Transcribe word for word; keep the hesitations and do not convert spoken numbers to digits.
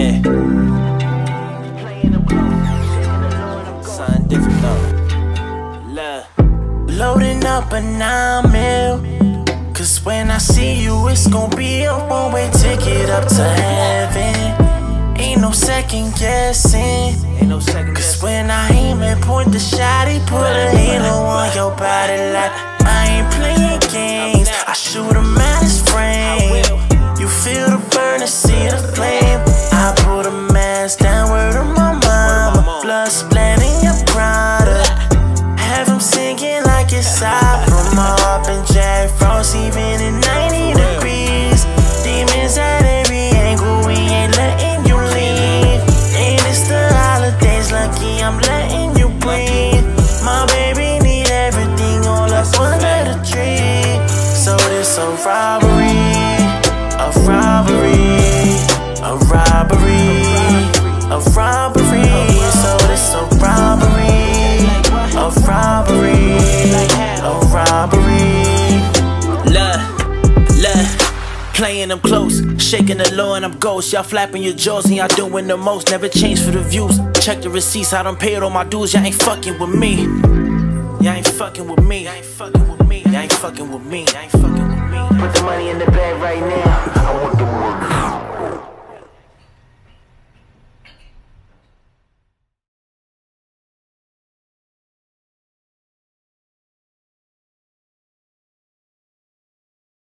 Yeah. Something different though. Love. Loading up a nine mil. Cause when I see you, it's gon' be a one-way ticket up to heaven. Ain't no second guessing. Ain't no second guessing. Cause when I aim and point the shot, he put a halo on your body like I ain't playing games. I shoot him at his frame. You feel the burn and see the flame. I put a mask down, word of my mama. Blood splatting your product. Have him singing like it's opera. My up and Jack Frost, even in ninety degrees. Demons at every angle, we ain't letting you leave. And it's the holidays, lucky I'm letting you breathe. My baby need everything all up under the tree. So this a robbery, a robbery, a robbery, a robbery. So this a robbery, a robbery, a robbery. Look, look, playing them close, shaking the low and I'm ghost. Y'all flapping your jaws and y'all doing the most. Never change for the views. Check the receipts, I done paid all my dues. Y'all ain't fucking with me. Y'all ain't fucking with me. Y'all ain't fucking with me. Y'all ain't fucking with me. Y'all ain't fucking with me. Put the money in the bag right now. I want